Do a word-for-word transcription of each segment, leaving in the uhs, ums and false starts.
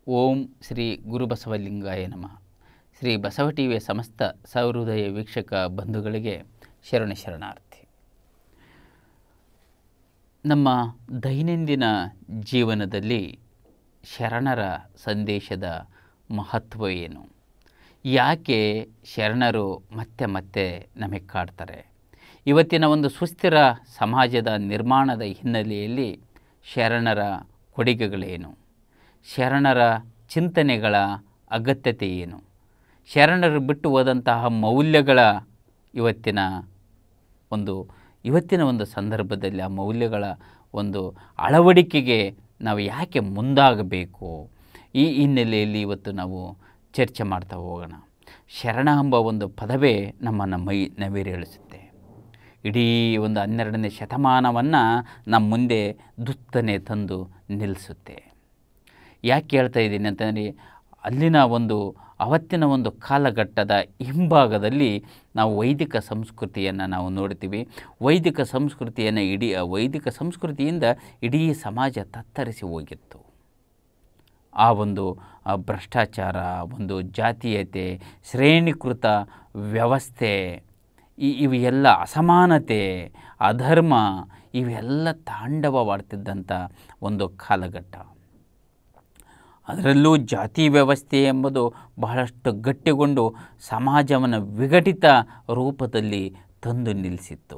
ಓಂ ಶ್ರೀ ಗುರುಬಸವಲಿಂಗಾಯ ನಮಃ. ಶ್ರೀ ಬಸವ ಟಿವಿಯ ಸಮಸ್ತ ಸಹೃದಯ ವೀಕ್ಷಕ ಬಂಧುಗಳಿಗೆ ಶರಣ ಶರಣಾರ್ಥಿ. ನಮ್ಮ ದೈನಂದಿನ ಜೀವನದಲ್ಲಿ ಶರಣರ ಸಂದೇಶದ ಮಹತ್ವ ಏನು? ಯಾಕೆ ಶರಣರು ಮತ್ತೆ ಮತ್ತೆ ನಮಗೆ ಕಾಡ್ತಾರೆ? ಇವತ್ತಿನ ಒಂದು ಸುಸ್ಥಿರ ಸಮಾಜದ ನಿರ್ಮಾಣದ ಹಿನ್ನೆಲೆಯಲ್ಲಿ ಶರಣರ ಕೊಡುಗೆಗಳೇನು? ಶರಣರ ಚಿಂತನೆಗಳ ಅಗತ್ಯತೆ ಏನು? ಶರಣರು ಬಿಟ್ಟು ಹೋದಂತಹ ಮೌಲ್ಯಗಳ ಇವತ್ತಿನ ಒಂದು ಇವತ್ತಿನ ಒಂದು ಸಂದರ್ಭದಲ್ಲಿ ಆ ಮೌಲ್ಯಗಳ ಒಂದು ಅಳವಡಿಕೆಗೆ ನಾವು ಯಾಕೆ ಮುಂದಾಗಬೇಕು? ಈ ಹಿನ್ನೆಲೆಯಲ್ಲಿ ಇವತ್ತು ನಾವು ಚರ್ಚೆ ಮಾಡ್ತಾ ಹೋಗೋಣ. ಶರಣ ಎಂಬ ಒಂದು ಪದವೇ ನಮ್ಮನ್ನು ಮೈ ನವಿರೇಳಿಸುತ್ತೆ. ಇಡೀ ಒಂದು ಹನ್ನೆರಡನೇ ಶತಮಾನವನ್ನು ನಮ್ಮ ಮುಂದೆ ದುತ್ತನೆ ತಂದು ನಿಲ್ಲಿಸುತ್ತೆ. ಯಾಕೆ ಹೇಳ್ತಾ ಇದ್ದೀನಿ ಅಂತಂದರೆ, ಅಲ್ಲಿನ ಒಂದು ಅವತ್ತಿನ ಒಂದು ಕಾಲಘಟ್ಟದ ಹಿಂಭಾಗದಲ್ಲಿ ನಾವು ವೈದಿಕ ಸಂಸ್ಕೃತಿಯನ್ನು ನಾವು ನೋಡ್ತೀವಿ. ವೈದಿಕ ಸಂಸ್ಕೃತಿಯನ್ನು ಇಡೀ ವೈದಿಕ ಸಂಸ್ಕೃತಿಯಿಂದ ಇಡೀ ಸಮಾಜ ತತ್ತರಿಸಿ ಹೋಗಿತ್ತು. ಆ ಒಂದು ಭ್ರಷ್ಟಾಚಾರ, ಒಂದು ಜಾತೀಯತೆ, ಶ್ರೇಣೀಕೃತ ವ್ಯವಸ್ಥೆ, ಈ ಇವು ಎಲ್ಲ ಅಸಮಾನತೆ, ಅಧರ್ಮ ಇವೆಲ್ಲ ತಾಂಡವವಾಡ್ತಿದ್ದಂಥ ಒಂದು ಕಾಲಘಟ್ಟ. ಅದರಲ್ಲೂ ಜಾತಿ ವ್ಯವಸ್ಥೆ ಎಂಬುದು ಬಹಳಷ್ಟು ಗಟ್ಟಿಗೊಂಡು ಸಮಾಜವನ್ನು ವಿಘಟಿತ ರೂಪದಲ್ಲಿ ತಂದು ನಿಲ್ಲಿಸಿತ್ತು.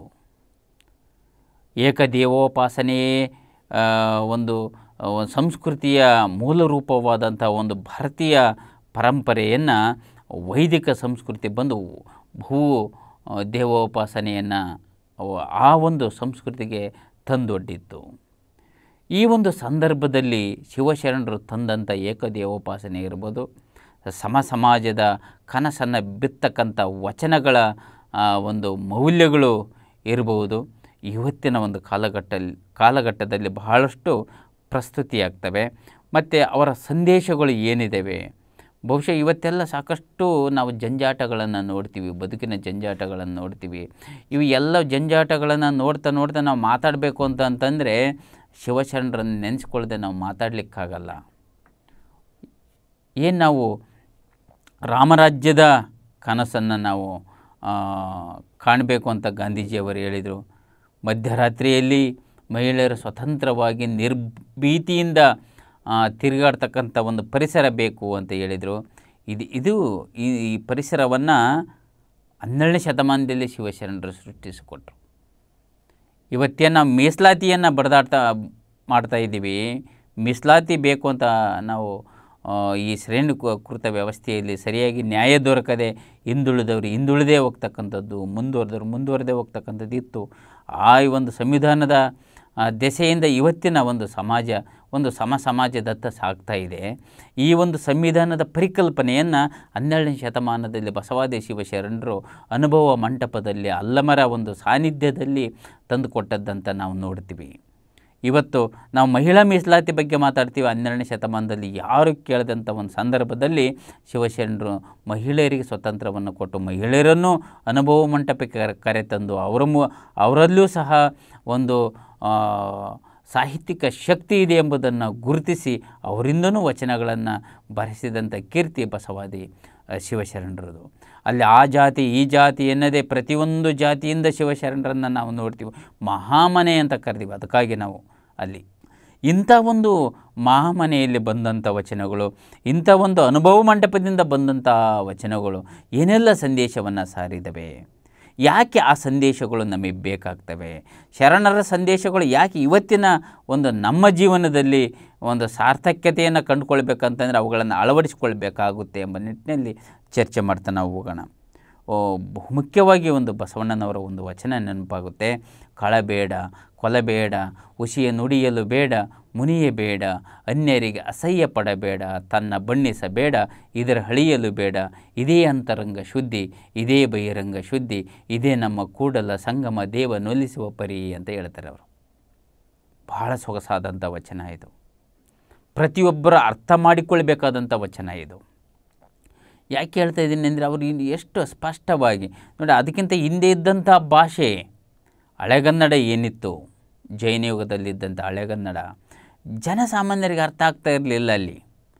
ಏಕದೇವೋಪಾಸನೆಯೇ ಒಂದು ಸಂಸ್ಕೃತಿಯ ಮೂಲ ರೂಪವಾದಂಥ ಒಂದು ಭಾರತೀಯ ಪರಂಪರೆಯನ್ನು ವೈದಿಕ ಸಂಸ್ಕೃತಿ ಬಂದು ಭೂ ದೇವೋಪಾಸನೆಯನ್ನು ಆ ಒಂದು ಸಂಸ್ಕೃತಿಗೆ ತಂದೊಡ್ಡಿತ್ತು. ಈ ಒಂದು ಸಂದರ್ಭದಲ್ಲಿ ಶಿವಶರಣರು ತಂದಂಥ ಏಕದೇವೋಪಾಸನೆ ಇರ್ಬೋದು, ಸಮ ಸಮಾಜದ ಕನಸನ್ನು ಬಿತ್ತಕ್ಕಂಥ ವಚನಗಳ ಒಂದು ಮೌಲ್ಯಗಳು ಇರಬಹುದು, ಇವತ್ತಿನ ಒಂದು ಕಾಲಘಟ್ಟ ಕಾಲಘಟ್ಟದಲ್ಲಿ ಬಹಳಷ್ಟು ಪ್ರಸ್ತುತಿಯಾಗ್ತವೆ. ಮತ್ತು ಅವರ ಸಂದೇಶಗಳು ಏನಿದ್ದಾವೆ? ಬಹುಶಃ ಇವತ್ತೆಲ್ಲ ಸಾಕಷ್ಟು ನಾವು ಜಂಜಾಟಗಳನ್ನು ನೋಡ್ತೀವಿ, ಬದುಕಿನ ಜಂಜಾಟಗಳನ್ನು ನೋಡ್ತೀವಿ. ಇವು ಎಲ್ಲ ಜಂಜಾಟಗಳನ್ನು ನೋಡ್ತಾ ನೋಡ್ತಾ ನಾವು ಮಾತಾಡಬೇಕು ಅಂತ ಅಂತಂದರೆ ಶಿವಶರಣರನ್ನು ನೆನೆಸ್ಕೊಳ್ಳದೆ ನಾವು ಮಾತಾಡಲಿಕ್ಕಾಗಲ್ಲ. ಏನು ನಾವು ರಾಮರಾಜ್ಯದ ಕನಸನ್ನು ನಾವು ಕಾಣಬೇಕು ಅಂತ ಗಾಂಧೀಜಿಯವರು ಹೇಳಿದರು. ಮಧ್ಯರಾತ್ರಿಯಲ್ಲಿ ಮಹಿಳೆಯರು ಸ್ವತಂತ್ರವಾಗಿ ನಿರ್ಭೀತಿಯಿಂದ ತಿರುಗಾಡ್ತಕ್ಕಂಥ ಒಂದು ಪರಿಸರ ಬೇಕು ಅಂತ ಹೇಳಿದರು. ಇದು ಇದು ಈ ಈ ಪರಿಸರವನ್ನು ಹನ್ನೆರಡನೇ ಶತಮಾನದಲ್ಲಿ ಶಿವಶರಣರು ಸೃಷ್ಟಿಸಿಕೊಟ್ರು. ಇವತ್ತೇನು ನಾವು ಮೀಸಲಾತಿಯನ್ನು ಬಡ್ದಾಡ್ತಾ ಮಾಡ್ತಾ ಇದ್ದೀವಿ. ಮೀಸಲಾತಿ ಬೇಕು ಅಂತ ನಾವು ಈ ಶ್ರೇಣೀಕೃತ ವ್ಯವಸ್ಥೆಯಲ್ಲಿ ಸರಿಯಾಗಿ ನ್ಯಾಯ ದೊರಕದೆ ಹಿಂದುಳಿದವರು ಹಿಂದುಳಿದೇ ಹೋಗ್ತಕ್ಕಂಥದ್ದು, ಮುಂದುವರೆದವರು ಮುಂದುವರೆದೇ ಹೋಗ್ತಕ್ಕಂಥದ್ದು ಇತ್ತು. ಆ ಒಂದು ಸಂವಿಧಾನದ ದೆಸೆಯಿಂದ ಇವತ್ತಿನ ಒಂದು ಸಮಾಜ ಒಂದು ಸಮ ಸಮಾಜದತ್ತ ಸಾಗ್ತಾ ಇದೆ. ಈ ಒಂದು ಸಂವಿಧಾನದ ಪರಿಕಲ್ಪನೆಯನ್ನು ಹನ್ನೆರಡನೇ ಶತಮಾನದಲ್ಲಿ ಬಸವಾದಿ ಶಿವಶರಣರು ಅನುಭವ ಮಂಟಪದಲ್ಲಿ ಅಲ್ಲಮರ ಒಂದು ಸಾನ್ನಿಧ್ಯದಲ್ಲಿ ತಂದುಕೊಟ್ಟದ್ದಂತ ನಾವು ನೋಡ್ತೀವಿ. ಇವತ್ತು ನಾವು ಮಹಿಳಾ ಮೀಸಲಾತಿ ಬಗ್ಗೆ ಮಾತಾಡ್ತೀವಿ. ಹನ್ನೆರಡನೇ ಶತಮಾನದಲ್ಲಿ ಯಾರು ಕೇಳಿದಂಥ ಒಂದು ಸಂದರ್ಭದಲ್ಲಿ ಶಿವಶರಣರು ಮಹಿಳೆಯರಿಗೆ ಸ್ವತಂತ್ರವನ್ನು ಕೊಟ್ಟು ಮಹಿಳೆಯರನ್ನು ಅನುಭವ ಮಂಟಪಕ್ಕೆ ಕರೆತಂದು ಅವರ ಮು ಅವರಲ್ಲೂ ಸಹ ಒಂದು ಸಾಹಿತ್ಯಿಕ ಶಕ್ತಿ ಇದೆ ಎಂಬುದನ್ನು ಗುರುತಿಸಿ ಅವರಿಂದನೂ ವಚನಗಳನ್ನು ಬರೆಸಿದಂಥ ಕೀರ್ತಿ ಬಸವಾದಿ ಶಿವಶರಣರದು. ಅಲ್ಲಿ ಆ ಜಾತಿ ಈ ಜಾತಿ ಎನ್ನದೇ ಪ್ರತಿಯೊಂದು ಜಾತಿಯಿಂದ ಶಿವಶರಣರನ್ನು ನಾವು ನೋಡ್ತೀವಿ. ಮಹಾಮನೆ ಅಂತ ಕರೆದೀವಿ. ಅದಕ್ಕಾಗಿ ನಾವು ಅಲ್ಲಿ ಇಂಥ ಒಂದು ಮಹಾಮನೆಯಲ್ಲಿ ಬಂದಂಥ ವಚನಗಳು, ಇಂಥ ಒಂದು ಅನುಭವ ಮಂಟಪದಿಂದ ಬಂದಂಥ ವಚನಗಳು ಏನೆಲ್ಲ ಸಂದೇಶವನ್ನು ಸಾರಿದವೆ? ಯಾಕೆ ಆ ಸಂದೇಶಗಳು ನಮಗೆ ಬೇಕಾಗ್ತವೆ? ಶರಣರ ಸಂದೇಶಗಳು ಯಾಕೆ ಇವತ್ತಿನ ಒಂದು ನಮ್ಮ ಜೀವನದಲ್ಲಿ ಒಂದು ಸಾರ್ಥಕ್ಯತೆಯನ್ನು ಕಂಡುಕೊಳ್ಬೇಕಂತಂದರೆ ಅವುಗಳನ್ನು ಅಳವಡಿಸಿಕೊಳ್ಬೇಕಾಗುತ್ತೆ ಎಂಬ ನಿಟ್ಟಿನಲ್ಲಿ ಚರ್ಚೆ ಮಾಡ್ತಾ ನಾವು ಹೋಗೋಣ. ಬಹುಮುಖ್ಯವಾಗಿ ಒಂದು ಬಸವಣ್ಣನವರ ಒಂದು ವಚನ ನೆನಪಾಗುತ್ತೆ. ಕಳಬೇಡ, ಕೊಲಬೇಡ, ಹುಸಿಯ ನುಡಿಯಲು ಬೇಡ, ಮುನಿಯೇ ಬೇಡ, ಅನ್ಯರಿಗೆ ಅಸಹ್ಯ ಪಡಬೇಡ, ತನ್ನ ಬಣ್ಣಿಸಬೇಡ, ಇದರ ಹಳಿಯಲು ಬೇಡ, ಇದೇ ಅಂತರಂಗ ಶುದ್ಧಿ, ಇದೇ ಬಹಿರಂಗ ಶುದ್ಧಿ, ಇದೇ ನಮ್ಮ ಕೂಡಲ ಸಂಗಮ ದೇವ ನೊಲಿಸುವ ಪರಿ ಅಂತ ಹೇಳ್ತಾರೆ ಅವರು. ಬಹಳ ಸೊಗಸಾದಂಥ ವಚನ ಇದು. ಪ್ರತಿಯೊಬ್ಬರ ಅರ್ಥ ಮಾಡಿಕೊಳ್ಬೇಕಾದಂಥ ವಚನ ಇದು. ಯಾಕೆ ಹೇಳ್ತಾ ಇದ್ದೀನಿ ಅಂದರೆ ಅವರು ಎಷ್ಟು ಸ್ಪಷ್ಟವಾಗಿ ನೋಡಿ, ಅದಕ್ಕಿಂತ ಹಿಂದೆ ಇದ್ದಂಥ ಭಾಷೆ ಹಳೆಗನ್ನಡ ಏನಿತ್ತು, ಜೈನ ಯುಗದಲ್ಲಿದ್ದಂಥ ಹಳೆಗನ್ನಡ ಜನಸಾಮಾನ್ಯರಿಗೆ ಅರ್ಥ ಆಗ್ತಾ ಇರಲಿಲ್ಲ. ಅಲ್ಲಿ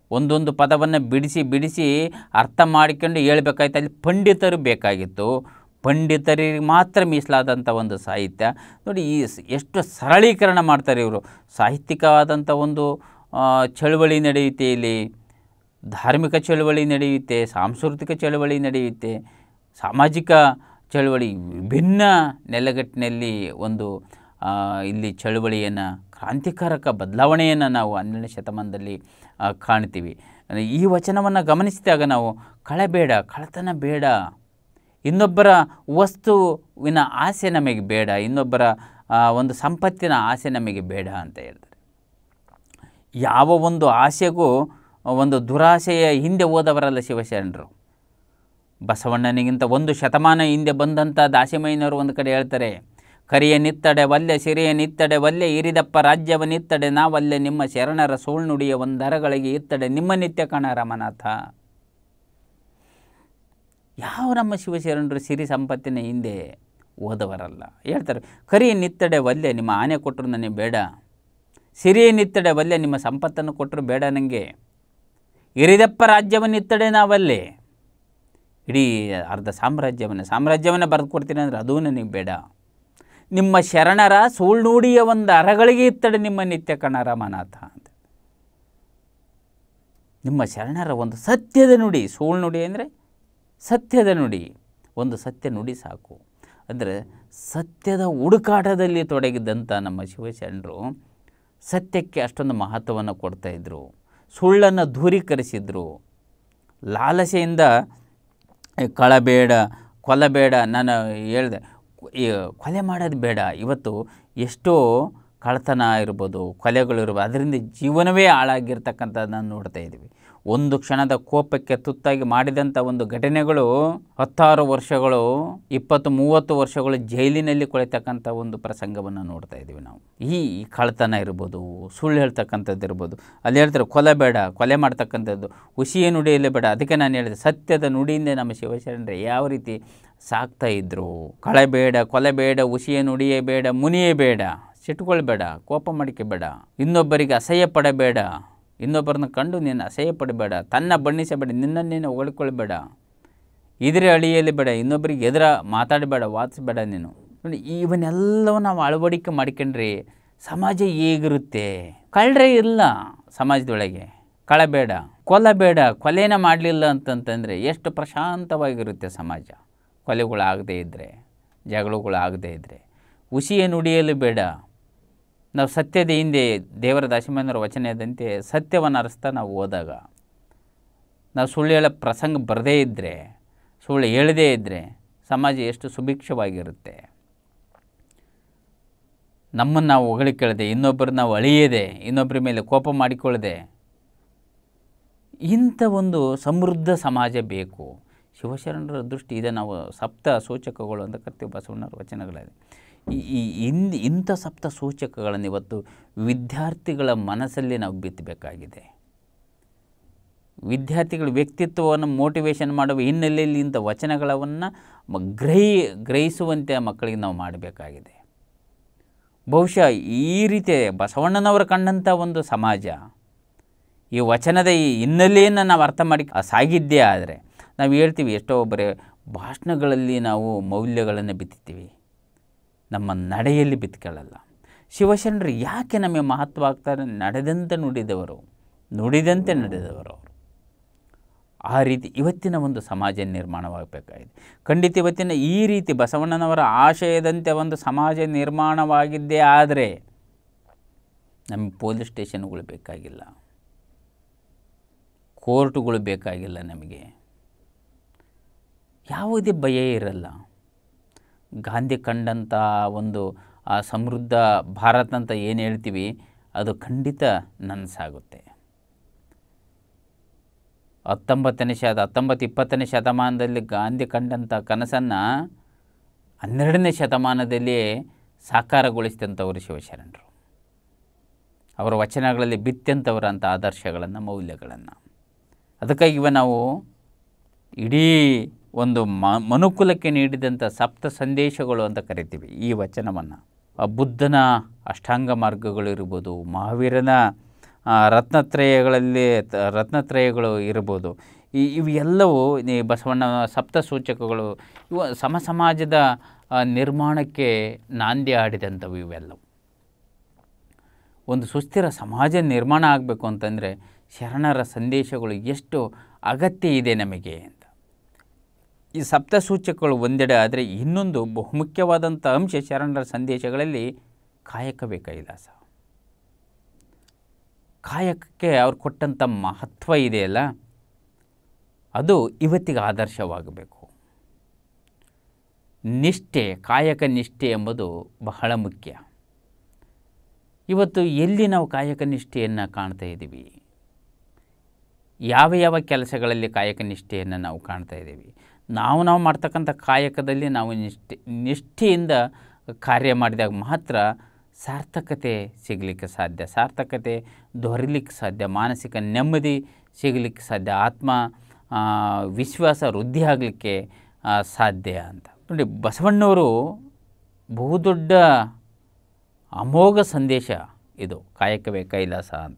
ಒಂದೊಂದು ಪದವನ್ನು ಬಿಡಿಸಿ ಬಿಡಿಸಿ ಅರ್ಥ ಮಾಡಿಕೊಂಡು ಹೇಳ್ಬೇಕಾಯ್ತು. ಅಲ್ಲಿ ಪಂಡಿತರು ಬೇಕಾಗಿತ್ತು, ಪಂಡಿತರಿಗೆ ಮಾತ್ರ ಮೀಸಲಾದಂಥ ಒಂದು ಸಾಹಿತ್ಯ. ನೋಡಿ ಈ ಎಷ್ಟು ಸರಳೀಕರಣ ಮಾಡ್ತಾರೆ ಇವರು. ಸಾಹಿತ್ಯಿಕವಾದಂಥ ಒಂದು ಚಳುವಳಿ ನಡೆಯುತ್ತೆ, ಇಲ್ಲಿ ಧಾರ್ಮಿಕ ಚಳುವಳಿ ನಡೆಯುತ್ತೆ, ಸಾಂಸ್ಕೃತಿಕ ಚಳುವಳಿ ನಡೆಯುತ್ತೆ, ಸಾಮಾಜಿಕ ಚಳುವಳಿ, ವಿಭಿನ್ನ ನೆಲೆಗಟ್ಟಿನಲ್ಲಿ ಒಂದು ಇಲ್ಲಿ ಚಳುವಳಿಯನ್ನು, ಕ್ರಾಂತಿಕಾರಕ ಬದಲಾವಣೆಯನ್ನು ನಾವು ಹನ್ನೆರಡನೇ ಶತಮಾನದಲ್ಲಿ ಕಾಣ್ತೀವಿ. ಈ ವಚನವನ್ನು ಗಮನಿಸಿದಾಗ ನಾವು ಕಳಬೇಡ, ಕಳ್ಳತನ ಬೇಡ, ಇನ್ನೊಬ್ಬರ ವಸ್ತುವಿನ ಆಸೆ ನಮಗೆ ಬೇಡ, ಇನ್ನೊಬ್ಬರ ಒಂದು ಸಂಪತ್ತಿನ ಆಸೆ ನಮಗೆ ಬೇಡ ಅಂತ ಹೇಳ್ತಾರೆ. ಯಾವ ಒಂದು ಆಸೆಗೂ ಒಂದು ದುರಾಸೆಯ ಹಿಂದೆ ಹೋದವರಲ್ಲ ಶಿವಶರಣರು. ಬಸವಣ್ಣನಿಗಿಂತ ಒಂದು ಶತಮಾನ ಹಿಂದೆ ಬಂದಂಥ ದಾಸಿಮಯ್ಯನವರು ಒಂದು ಕಡೆ ಹೇಳ್ತಾರೆ, ಕರಿಯ ನಿತ್ತಡೆ ವಲ್ಲೆ ಸಿರಿಯ ನಿತ್ತಡೆ ವಲ್ಲೆ ಇರಿದಪ್ಪ ರಾಜ್ಯವ ನಿತ್ತಡೆ ನಾವಲ್ಲೆ ನಿಮ್ಮ ಶರಣರ ಸೋಳ್ನುಡಿಯ ಒಂದರಗಳಿಗೆ ಇತ್ತಡೆ ನಿಮ್ಮ ನಿತ್ಯ ಕಣ ರಮನಾಥ. ಯಾವ ನಮ್ಮ ಶಿವಶರಣರು ಸಿರಿ ಸಂಪತ್ತಿನ ಹಿಂದೆ ಹೋದವರಲ್ಲ. ಹೇಳ್ತಾರೆ, ಕರಿಯ ನಿತ್ತಡೆ ವಲ್ಲೆ ನಿಮ್ಮ ಆನೆ ಕೊಟ್ಟರು ನನಗೆ ಬೇಡ, ಸಿರಿಯ ನಿತ್ತಡೆ ವಲ್ಲೆ ನಿಮ್ಮ ಸಂಪತ್ತನ್ನು ಕೊಟ್ಟರು ಬೇಡ ನನಗೆ, ಇರಿದಪ್ಪ ರಾಜ್ಯವನ್ನಿತ್ತಡೆ ನಾವಲ್ಲೇ, ಇಡೀ ಅರ್ಧ ಸಾಮ್ರಾಜ್ಯವನ್ನು ಸಾಮ್ರಾಜ್ಯವನ್ನು ಬರೆದು ಕೊಡ್ತೀನಿ ಅಂದರೆ ಅದೂ ನನಗೆ ಬೇಡ, ನಿಮ್ಮ ಶರಣರ ಸೋಳ್ನುಡಿಯ ಒಂದು ಅರಗಳಿಗೆ ಇತ್ತಡೆ ನಿಮ್ಮ ನಿತ್ಯ ಕಣ ರಮನಾಥ ಅಂತ. ನಿಮ್ಮ ಶರಣರ ಒಂದು ಸತ್ಯದ ನುಡಿ, ಸೋಳ್ನುಡಿ ಅಂದರೆ ಸತ್ಯದ ನುಡಿ, ಒಂದು ಸತ್ಯ ನುಡಿ ಸಾಕು. ಅಂದರೆ ಸತ್ಯದ ಹುಡುಕಾಟದಲ್ಲಿ ತೊಡಗಿದ್ದಂಥ ನಮ್ಮ ಶಿವಶರಣರು ಸತ್ಯಕ್ಕೆ ಅಷ್ಟೊಂದು ಮಹತ್ವವನ್ನು ಕೊಡ್ತಾಯಿದ್ರು, ಸುಳ್ಳನ್ನು ದೂರೀಕರಿಸಿದ್ರು. ಲಾಲಸೆಯಿಂದ ಕಳಬೇಡ, ಕೊಲ್ಲಬೇಡ, ನಾನು ಹೇಳಿದೆ ಕೊಲೆ ಮಾಡೋದು ಬೇಡ. ಇವತ್ತು ಎಷ್ಟೋ ಕಳ್ಳತನ ಇರ್ಬೋದು, ಕೊಲೆಗಳಿರ್ಬೋದು, ಅದರಿಂದ ಜೀವನವೇ ಹಾಳಾಗಿರ್ತಕ್ಕಂಥದ್ದನ್ನು ನೋಡ್ತಾ ಇದ್ದೀವಿ. ಒಂದು ಕ್ಷಣದ ಕೋಪಕ್ಕೆ ತುತ್ತಾಗಿ ಮಾಡಿದಂಥ ಒಂದು ಘಟನೆಗಳು ಹತ್ತಾರು ವರ್ಷಗಳು, ಇಪ್ಪತ್ತು ಮೂವತ್ತು ವರ್ಷಗಳು ಜೈಲಿನಲ್ಲಿ ಕೊಳೆತಕ್ಕಂಥ ಒಂದು ಪ್ರಸಂಗವನ್ನು ನೋಡ್ತಾ ಇದ್ದೀವಿ ನಾವು. ಈ ಕಳ್ಳತನ ಇರ್ಬೋದು, ಸುಳ್ಳು ಹೇಳ್ತಕ್ಕಂಥದ್ದು ಇರ್ಬೋದು. ಅಲ್ಲಿ ಹೇಳ್ತಾರೆ ಕೊಲೆ ಬೇಡ, ಕೊಲೆ ಮಾಡ್ತಕ್ಕಂಥದ್ದು, ಹುಸಿಯ ನುಡಿಯಲ್ಲೇ ಬೇಡ. ಅದಕ್ಕೆ ನಾನು ಹೇಳಿದೆ, ಸತ್ಯದ ನುಡಿಯಿಂದ ನಮ್ಮ ಶಿವಶರಣರೇ ಯಾವ ರೀತಿ ಸಾಕ್ತಾ ಇದ್ರು. ಕಳೆಬೇಡ, ಕೊಲೆ ಬೇಡ, ಹುಸಿಯ ನುಡಿಯೇ ಬೇಡ, ಮುನಿಯೇ ಬೇಡ, ಸಿಟ್ಕೊಳ್ಬೇಡ, ಕೋಪ ಮಾಡಿಕೆಬೇಡ, ಇನ್ನೊಬ್ಬರಿಗೆ ಅಸಹ್ಯ ಪಡಬೇಡ, ಇನ್ನೊಬ್ಬರನ್ನ ಕಂಡು ನೀನು ಅಸಹ್ಯ ಪಡಬೇಡ, ತನ್ನ ಬಣ್ಣಿಸಬೇಡ, ನಿನ್ನನ್ನೇನು ಹೊಗಳಿಕೊಳ್ಬೇಡ, ಇದ್ರೆ ಅಳಿಯಲ್ಲಿ ಬೇಡ, ಇನ್ನೊಬ್ಬರಿಗೆ ಎದುರ ಮಾತಾಡಬೇಡ, ವಾದಿಸಬೇಡ ನೀನು. ನೋಡಿ ಇವನ್ನೆಲ್ಲವೂ ನಾವು ಅಳವಡಿಕೆ ಮಾಡ್ಕೊಂಡ್ರೆ ಸಮಾಜ ಹೇಗಿರುತ್ತೆ. ಕಳ್ಳರೇ ಇಲ್ಲ ಸಮಾಜದೊಳಗೆ, ಕಳಬೇಡ, ಕೊಲ್ಲಬೇಡ, ಕೊಲೆನ ಮಾಡಲಿಲ್ಲ ಅಂತಂತಂದರೆ ಎಷ್ಟು ಪ್ರಶಾಂತವಾಗಿರುತ್ತೆ ಸಮಾಜ. ಕೊಲೆಗಳಾಗದೇ ಇದ್ದರೆ, ಜಗಳಗಳಾಗದೇ ಇದ್ದರೆ. ಹುಸಿಯ ನುಡಿಯಲು ಬೇಡ. ನಾವು ಸತ್ಯದ ಹಿಂದೆ ದೇವರ ದಾಸಿಮಯ್ಯನವರ ವಚನದಂತೆ ಸತ್ಯವನ್ನು ಅರಿಸ್ತಾ ನಾವು ಹೋದಾಗ, ನಾವು ಸುಳ್ಳು ಹೇಳೋ ಪ್ರಸಂಗ ಬರದೇ ಇದ್ದರೆ, ಸುಳ್ಳು ಹೇಳದೇ ಇದ್ದರೆ ಸಮಾಜ ಎಷ್ಟು ಸುಭಿಕ್ಷವಾಗಿರುತ್ತೆ. ನಮ್ಮನ್ನು ನಾವು ಹೊಗಳಿಕೊಳ್ಳದೆ, ಇನ್ನೊಬ್ಬರು ನಾವು ಅಳಿಯದೆ, ಇನ್ನೊಬ್ಬರ ಮೇಲೆ ಕೋಪ ಮಾಡಿಕೊಳ್ಳದೆ, ಇಂಥ ಒಂದು ಸಮೃದ್ಧ ಸಮಾಜ ಬೇಕು. ಶಿವಶರಣರ ದೃಷ್ಟಿ ಇದೆ. ನಾವು ಸಪ್ತ ಸೂಚಕಗಳು ಅಂತ ಕರಿತೀವಿ ಬಸವಣ್ಣರ ವಚನಗಳಲ್ಲಿ. ಈ ಇಂದು ಇಂಥ ಸಪ್ತ ಸೂಚಕಗಳನ್ನು ಇವತ್ತು ವಿದ್ಯಾರ್ಥಿಗಳ ಮನಸ್ಸಲ್ಲಿ ನಾವು ಬಿತ್ತಬೇಕಾಗಿದೆ. ವಿದ್ಯಾರ್ಥಿಗಳ ವ್ಯಕ್ತಿತ್ವವನ್ನು ಮೋಟಿವೇಶನ್ ಮಾಡುವ ಹಿನ್ನೆಲೆಯಲ್ಲಿ ಇಂಥ ವಚನಗಳನ್ನು ಗ್ರಹಿ ಗ್ರಹಿಸುವಂತೆ ಮಕ್ಕಳಿಗೆ ನಾವು ಮಾಡಬೇಕಾಗಿದೆ. ಬಹುಶಃ ಈ ರೀತಿ ಬಸವಣ್ಣನವರು ಕಂಡಂಥ ಒಂದು ಸಮಾಜ, ಈ ವಚನದ ಈ ಹಿನ್ನೆಲೆಯನ್ನು ನಾವು ಅರ್ಥ ಮಾಡಿ ಸಾಗಿದ್ದೇ ಆದರೆ, ನಾವು ಹೇಳ್ತೀವಿ ಎಷ್ಟೋ ಬರೀ ಭಾಷಣಗಳಲ್ಲಿ ನಾವು ಮೌಲ್ಯಗಳನ್ನು ಬಿತ್ತೀವಿ, ನಮ್ಮ ನಡೆಯಲ್ಲಿ ಬಿತ್ಕೊಳ್ಳಲ್ಲ. ಶಿವಶರಣರು ಯಾಕೆ ನಮಗೆ ಮಹತ್ವ ಆಗ್ತಾರೆ? ನಡೆದಂತೆ ನುಡಿದವರು, ನುಡಿದಂತೆ ನಡೆದವರು ಅವರು. ಆ ರೀತಿ ಇವತ್ತಿನ ಒಂದು ಸಮಾಜ ನಿರ್ಮಾಣವಾಗಬೇಕಾಗಿದೆ. ಖಂಡಿತ ಇವತ್ತಿನ ಈ ರೀತಿ ಬಸವಣ್ಣನವರ ಆಶಯದಂತೆ ಒಂದು ಸಮಾಜ ನಿರ್ಮಾಣವಾಗಿದ್ದೇ ಆದರೆ ನಮಗೆ ಪೊಲೀಸ್ ಸ್ಟೇಷನ್ಗಳು ಬೇಕಾಗಿಲ್ಲ, ಕೋರ್ಟುಗಳು ಬೇಕಾಗಿಲ್ಲ, ನಮಗೆ ಯಾವುದೇ ಭಯ ಇರಲ್ಲ. ಗಾಂಧಿ ಕಂಡಂಥ ಒಂದು ಆ ಸಮೃದ್ಧ ಭಾರತ ಅಂತ ಏನು ಹೇಳ್ತೀವಿ, ಅದು ಖಂಡಿತ ನನಸಾಗುತ್ತೆ. ಹತ್ತೊಂಬತ್ತನೇ ಶತ ಹತ್ತೊಂಬತ್ತು ಇಪ್ಪತ್ತನೇ ಶತಮಾನದಲ್ಲಿ ಗಾಂಧಿ ಕಂಡಂಥ ಕನಸನ್ನು ಹನ್ನೆರಡನೇ ಶತಮಾನದಲ್ಲಿ ಸಾಕಾರಗೊಳಿಸಿದಂಥವರು ಶಿವಶರಣರು. ಅವರ ವಚನಗಳಲ್ಲಿ ಬಿತ್ತಂಥವರ ಅಂಥ ಆದರ್ಶಗಳನ್ನು, ಮೌಲ್ಯಗಳನ್ನು. ಅದಕ್ಕಾಗಿ ಇವ ನಾವು ಇಡೀ ಒಂದು ಮ ಮನುಕುಲಕ್ಕೆ ನೀಡಿದಂಥ ಸಪ್ತ ಸಂದೇಶಗಳು ಅಂತ ಕರಿತೀವಿ ಈ ವಚನವನ್ನು. ಬುದ್ಧನ ಅಷ್ಟಾಂಗ ಮಾರ್ಗಗಳು ಇರ್ಬೋದು, ಮಹಾವೀರನ ರತ್ನತ್ರಯಗಳಲ್ಲಿ ರತ್ನತ್ರಯಗಳು ಇರ್ಬೋದು. ಈ ಇವು ಎಲ್ಲವೂ ಈ ಬಸವಣ್ಣ ಸಪ್ತ ಸೂಚಕಗಳು ಇವು ಸಮ ಸಮಾಜದ ನಿರ್ಮಾಣಕ್ಕೆ ನಾಂದಿ ಆಡಿದಂಥವು. ಇವೆಲ್ಲವು ಒಂದು ಸುಸ್ಥಿರ ಸಮಾಜ ನಿರ್ಮಾಣ ಆಗಬೇಕು ಅಂತಂದರೆ ಶರಣರ ಸಂದೇಶಗಳು ಎಷ್ಟು ಅಗತ್ಯ ಇದೆ ನಮಗೆ ಅಂತ. ಈ ಸಪ್ತ ಸೂಚಕಗಳು ಒಂದೆಡೆ ಆದರೆ ಇನ್ನೊಂದು ಬಹುಮುಖ್ಯವಾದಂಥ ಅಂಶ ಶರಣರ ಸಂದೇಶಗಳಲ್ಲಿ ಕಾಯಕವೇ ಕೈಲಾಸ. ಕಾಯಕಕ್ಕೆ ಅವ್ರು ಕೊಟ್ಟಂಥ ಮಹತ್ವ ಇದೆಯಲ್ಲ, ಅದು ಇವತ್ತಿಗೆ ಆದರ್ಶವಾಗಬೇಕು. ನಿಷ್ಠೆ, ಕಾಯಕ ನಿಷ್ಠೆ ಎಂಬುದು ಬಹಳ ಮುಖ್ಯ. ಇವತ್ತು ಎಲ್ಲಿ ನಾವು ಕಾಯಕ ನಿಷ್ಠೆಯನ್ನು ಕಾಣ್ತಾ ಇದ್ದೀವಿ? ಯಾವ ಯಾವ ಕೆಲಸಗಳಲ್ಲಿ ಕಾಯಕ ನಿಷ್ಠೆಯನ್ನು ನಾವು ಕಾಣ್ತಾ ಇದ್ದೀವಿ? ನಾವು ನಾವು ಮಾಡ್ತಕ್ಕಂಥ ಕಾಯಕದಲ್ಲಿ ನಾವು ನಿಷ್ಠೆ ನಿಷ್ಠೆಯಿಂದ ಕಾರ್ಯ ಮಾಡಿದಾಗ ಮಾತ್ರ ಸಾರ್ಥಕತೆ ಸಿಗಲಿಕ್ಕೆ ಸಾಧ್ಯ, ಸಾರ್ಥಕತೆ ದೊರೆಯಲಿಕ್ಕೆ ಸಾಧ್ಯ, ಮಾನಸಿಕ ನೆಮ್ಮದಿ ಸಿಗಲಿಕ್ಕೆ ಸಾಧ್ಯ, ಆತ್ಮ ವಿಶ್ವಾಸ ವೃದ್ಧಿ ಆಗಲಿಕ್ಕೆ ಸಾಧ್ಯ ಅಂತ. ನೋಡಿ, ಬಸವಣ್ಣವರು ಬಹುದೊಡ್ಡ ಅಮೋಘ ಸಂದೇಶ ಇದು, ಕಾಯಕವೇ ಕೈಲಾಸ ಅಂತ.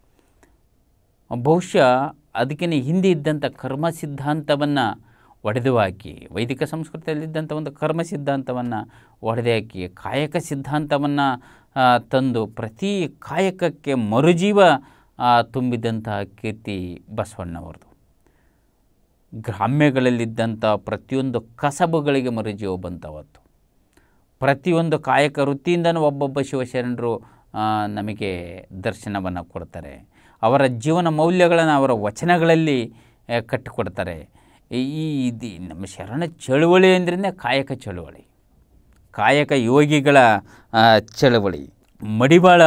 ಬಹುಶಃ ಅದಕ್ಕಿಂತ ಹಿಂದೆ ಇದ್ದಂಥ ಕರ್ಮ ಸಿದ್ಧಾಂತವನ್ನು ಒಡೆದು ಹಾಕಿ, ವೈದಿಕ ಸಂಸ್ಕೃತಿಯಲ್ಲಿದ್ದಂಥ ಒಂದು ಕರ್ಮ ಸಿದ್ಧಾಂತವನ್ನು ಒಡೆದು ಹಾಕಿ ಕಾಯಕ ಸಿದ್ಧಾಂತವನ್ನು ತಂದು ಪ್ರತಿ ಕಾಯಕಕ್ಕೆ ಮರುಜೀವ ತುಂಬಿದಂತಹ ಕೀರ್ತಿ ಬಸವಣ್ಣವ್ರದ್ದು. ಗ್ರಾಮ್ಯಗಳಲ್ಲಿದ್ದಂಥ ಪ್ರತಿಯೊಂದು ಕಸಬುಗಳಿಗೆ ಮರುಜೀವ ಬಂತವತ್ತು. ಪ್ರತಿಯೊಂದು ಕಾಯಕ ವೃತ್ತಿಯಿಂದನೂ ಒಬ್ಬೊಬ್ಬ ಶಿವಶರಣರು ನಮಗೆ ದರ್ಶನವನ್ನು ಕೊಡ್ತಾರೆ. ಅವರ ಜೀವನ ಮೌಲ್ಯಗಳನ್ನು ಅವರ ವಚನಗಳಲ್ಲಿ ಕಟ್ಟಿಕೊಡ್ತಾರೆ. ಈ ಇದು ನಮ್ಮ ಶರಣ ಚಳುವಳಿ ಅಂದ್ರೇ ಕಾಯಕ ಚಳುವಳಿ, ಕಾಯಕ ಯೋಗಿಗಳ ಚಳುವಳಿ. ಮಡಿವಾಳ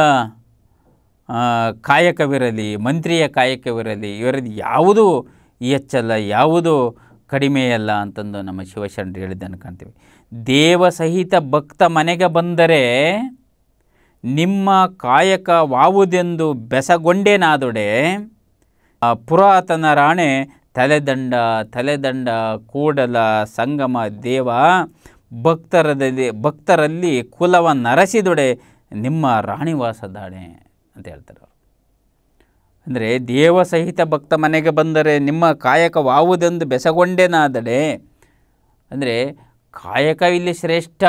ಕಾಯಕವಿರಲಿ, ಮಂತ್ರಿಯ ಕಾಯಕವಿರಲಿ, ಇವರದ್ದು ಯಾವುದೂ ಹೆಚ್ಚಲ್ಲ, ಯಾವುದೂ ಕಡಿಮೆಯಲ್ಲ ಅಂತಂದು ನಮ್ಮ ಶಿವಶರಣರು ಹೇಳಿದ್ದನ್ನು ಕಾಣ್ತೀವಿ. ದೇವ ಸಹಿತ ಭಕ್ತ ಮನೆಗೆ ಬಂದರೆ ನಿಮ್ಮ ಕಾಯಕವಾವುದೆಂದು ಬೆಸಗೊಂಡೇನಾದೊಡೆ, ಪುರಾತನ ರಾಣೆ ತಲೆದಂಡ ತಲೆದಂಡ ಕೂಡಲ ಸಂಗಮ ದೇವ, ಭಕ್ತರದಲ್ಲಿ ಭಕ್ತರಲ್ಲಿ ಕುಲವ ನರಸಿದೊಡೆ ನಿಮ್ಮ ರಾಣಿವಾಸದಾಣೆ ಅಂತ ಹೇಳ್ತಾರೆ ಅವರು. ಅಂದರೆ ದೇವ ಸಹಿತ ಭಕ್ತ ಮನೆಗೆ ಬಂದರೆ ನಿಮ್ಮ ಕಾಯಕವಾವುದೆಂದು ಬೆಸಗೊಂಡೇನಾದಡೆ, ಅಂದರೆ ಕಾಯಕ ಇಲ್ಲಿ ಶ್ರೇಷ್ಠ,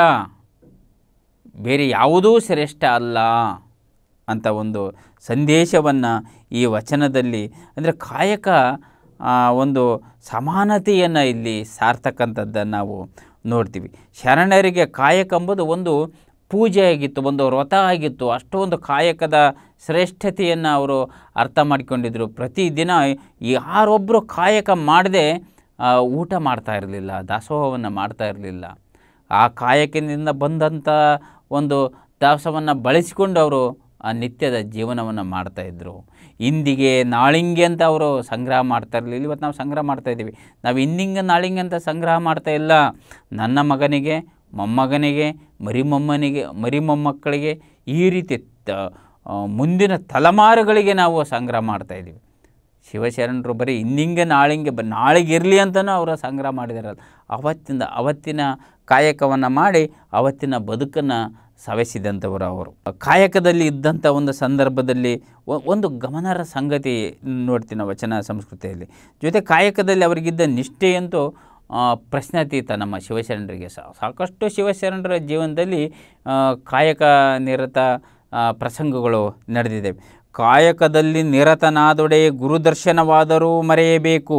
ಬೇರೆ ಯಾವುದೂ ಶ್ರೇಷ್ಠ ಅಲ್ಲ ಅಂತ ಒಂದು ಸಂದೇಶವನ್ನು ಈ ವಚನದಲ್ಲಿ, ಅಂದರೆ ಕಾಯಕ ಒಂದು ಸಮಾನತೆಯನ್ನು ಇಲ್ಲಿ ಸಾರ್ತಕ್ಕಂಥದ್ದನ್ನು ನಾವು ನೋಡ್ತೀವಿ. ಶರಣರಿಗೆ ಕಾಯಕ ಎಂಬುದು ಒಂದು ಪೂಜೆ ಆಗಿತ್ತು, ಒಂದು ವ್ರತ ಆಗಿತ್ತು. ಅಷ್ಟೊಂದು ಕಾಯಕದ ಶ್ರೇಷ್ಠತೆಯನ್ನು ಅವರು ಅರ್ಥ ಮಾಡಿಕೊಂಡಿದ್ದರು. ಪ್ರತಿದಿನ ಯಾರೊಬ್ಬರು ಕಾಯಕ ಮಾಡದೆ ಊಟ ಮಾಡ್ತಾ ಇರಲಿಲ್ಲ, ದಾಸೋಹವನ್ನು ಮಾಡ್ತಾ ಇರಲಿಲ್ಲ. ಆ ಕಾಯಕದಿಂದ ಬಂದಂಥ ಒಂದು ದಾಸವನ್ನು ಬಳಸಿಕೊಂಡು ಅವರು ಆ ನಿತ್ಯದ ಜೀವನವನ್ನು ಮಾಡ್ತಾಯಿದ್ರು. ಇಂದಿಗೆ ನಾಳಿಂಗೆ ಅಂತ ಅವರು ಸಂಗ್ರಹ ಮಾಡ್ತಾ ಇರಲಿಲ್ಲ. ಇವತ್ತು ನಾವು ಸಂಗ್ರಹ ಮಾಡ್ತಾಯಿದ್ದೀವಿ. ನಾವು ಇಂದಿಂಗೆ ನಾಳಿಂಗೆ ಅಂತ ಸಂಗ್ರಹ ಮಾಡ್ತಾ ಇಲ್ಲ. ನನ್ನ ಮಗನಿಗೆ, ಮೊಮ್ಮಗನಿಗೆ, ಮರಿಮೊಮ್ಮನಿಗೆ, ಮರಿಮೊಮ್ಮಕ್ಕಳಿಗೆ, ಈ ರೀತಿ ತ ಮುಂದಿನ ತಲೆಮಾರುಗಳಿಗೆ ನಾವು ಸಂಗ್ರಹ ಮಾಡ್ತಾಯಿದ್ದೀವಿ. ಶಿವಶರಣರು ಬರೀ ಇಂದಿಂಗೆ ನಾಳಿಂಗೆ ಬ ನಾಳೆಗೆ ಇರಲಿ ಅಂತಲೂ ಅವರ ಸಂಗ್ರಹ ಮಾಡಿದಾರಲ್ಲ. ಅವತ್ತಿಂದ ಅವತ್ತಿನ ಕಾಯಕವನ್ನು ಮಾಡಿ ಅವತ್ತಿನ ಬದುಕನ್ನು ಸವೆಸಿದಂಥವರು ಅವರು. ಕಾಯಕದಲ್ಲಿ ಇದ್ದಂಥ ಒಂದು ಸಂದರ್ಭದಲ್ಲಿ ಒಂದು ಗಮನಾರ್ಹ ಸಂಗತಿ ನೋಡ್ತೀನಿ ವಚನ ಸಂಸ್ಕೃತಿಯಲ್ಲಿ. ಜೊತೆ ಕಾಯಕದಲ್ಲಿ ಅವರಿಗಿದ್ದ ನಿಷ್ಠೆಯಂತೂ ಪ್ರಶ್ನಾತೀತ. ನಮ್ಮ ಶಿವಶರಣರಿಗೆ ಸಾಕಷ್ಟು ಶಿವಶರಣರ ಜೀವನದಲ್ಲಿ ಕಾಯಕ ನಿರತ ಪ್ರಸಂಗಗಳು ನಡೆದಿದೆ. ಕಾಯಕದಲ್ಲಿ ನಿರತನಾದೊಡೆ ಗುರುದರ್ಶನವಾದರೂ ಮರೆಯಬೇಕು,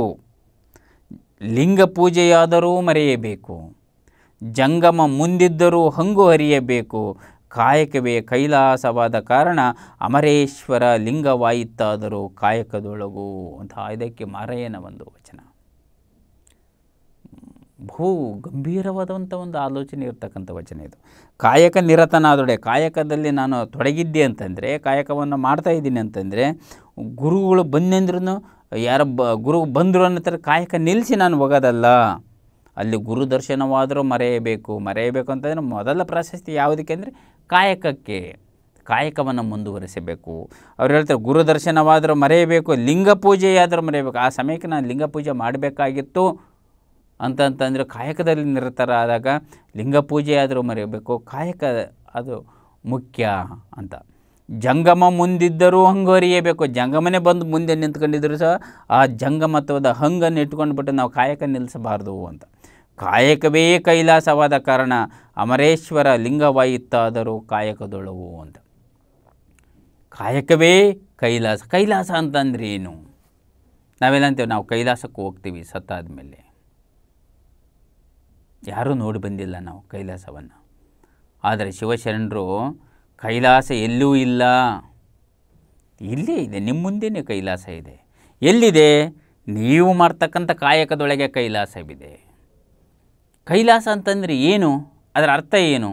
ಲಿಂಗ ಪೂಜೆಯಾದರೂ ಮರೆಯಬೇಕು, ಜಂಗಮ ಮುಂದಿದ್ದರೂ ಹಂಗು ಹರಿಯಬೇಕು, ಕಾಯಕವೇ ಕೈಲಾಸವಾದ ಕಾರಣ ಅಮರೇಶ್ವರ ಲಿಂಗವಾಯಿತಾದರೂ ಕಾಯಕದೊಳಗು ಅಂತ ಇದಕ್ಕೆ ಮಾರಯ್ಯನ ಒಂದು ವಚನ. ಬಹು ಗಂಭೀರವಾದಂಥ ಒಂದು ಆಲೋಚನೆ ಇರ್ತಕ್ಕಂಥ ವಚನ ಇದು. ಕಾಯಕ ನಿರತನಾದೊಡೆ, ಕಾಯಕದಲ್ಲಿ ನಾನು ತೊಡಗಿದ್ದೆ ಅಂತಂದರೆ, ಕಾಯಕವನ್ನು ಮಾಡ್ತಾಯಿದ್ದೀನಿ ಅಂತಂದರೆ, ಗುರುಗಳು ಬಂದಂದ್ರೂ ಯಾರ ಬ ಗುರು ಬಂದರು ಅನ್ನೋ ಕಾಯಕ ನಿಲ್ಲಿಸಿ ನಾನು ಹೋಗೋದಲ್ಲ. ಅಲ್ಲಿ ಗುರು ದರ್ಶನವಾದರೂ ಮರೆಯಬೇಕು. ಮರೆಯಬೇಕು ಅಂತಂದರೆ ಮೊದಲ ಪ್ರಶಸ್ತಿ ಯಾವುದಕ್ಕೆ ಅಂದರೆ ಕಾಯಕಕ್ಕೆ, ಕಾಯಕವನ್ನು ಮುಂದುವರಿಸಬೇಕು. ಅವ್ರು ಹೇಳ್ತಾರೆ ಗುರು ದರ್ಶನವಾದರೂ ಮರೆಯಬೇಕು, ಲಿಂಗ ಪೂಜೆಯಾದರೂ ಮರೆಯಬೇಕು. ಆ ಸಮಯಕ್ಕೆ ನಾನು ಲಿಂಗ ಪೂಜೆ ಮಾಡಬೇಕಾಗಿತ್ತು ಅಂತಂತಂದರೆ ಕಾಯಕದಲ್ಲಿ ನಿರತರಾದಾಗ ಲಿಂಗ ಪೂಜೆಯಾದರೂ ಮರೆಯಬೇಕು, ಕಾಯಕ ಅದು ಮುಖ್ಯ ಅಂತ. ಜಂಗಮ ಮುಂದಿದ್ದರೂ ಹಂಗು ಅರಿಯಬೇಕು. ಜಂಗಮನೇ ಬಂದು ಮುಂದೆ ನಿಂತ್ಕೊಂಡಿದ್ರು ಸಹ ಆ ಜಂಗಮತ್ವದ ಹಂಗನ್ನು ಇಟ್ಕೊಂಡ್ಬಿಟ್ಟು ನಾವು ಕಾಯಕ ನಿಲ್ಲಿಸಬಾರ್ದು ಅಂತ. ಕಾಯಕವೇ ಕೈಲಾಸವಾದ ಕಾರಣ ಅಮರೇಶ್ವರ ಲಿಂಗವಾಯಿತ್ತಾದರೂ ಕಾಯಕದೊಳವು ಅಂತ. ಕಾಯಕವೇ ಕೈಲಾಸ. ಕೈಲಾಸ ಅಂತಂದ್ರೆ ಏನು? ನಾವೆಲ್ಲ ಅಂತೀವಿ ನಾವು ಕೈಲಾಸಕ್ಕೆ ಹೋಗ್ತೀವಿ ಸತ್ತಾದ ಮೇಲೆ. ಯಾರೂ ನೋಡಿ ಬಂದಿಲ್ಲ ನಾವು ಕೈಲಾಸವನ್ನು. ಆದರೆ ಶಿವಶರಣರು ಕೈಲಾಸ ಎಲ್ಲೂ ಇಲ್ಲ, ಇಲ್ಲೇ ಇದೆ, ನಿಮ್ಮ ಮುಂದೆಯೇ ಕೈಲಾಸ ಇದೆ. ಎಲ್ಲಿದೆ? ನೀವು ಮಾಡ್ತಕ್ಕಂಥ ಕಾಯಕದೊಳಗೆ ಕೈಲಾಸವಿದೆ. ಕೈಲಾಸ ಅಂತಂದರೆ ಏನು? ಅದರ ಅರ್ಥ ಏನು?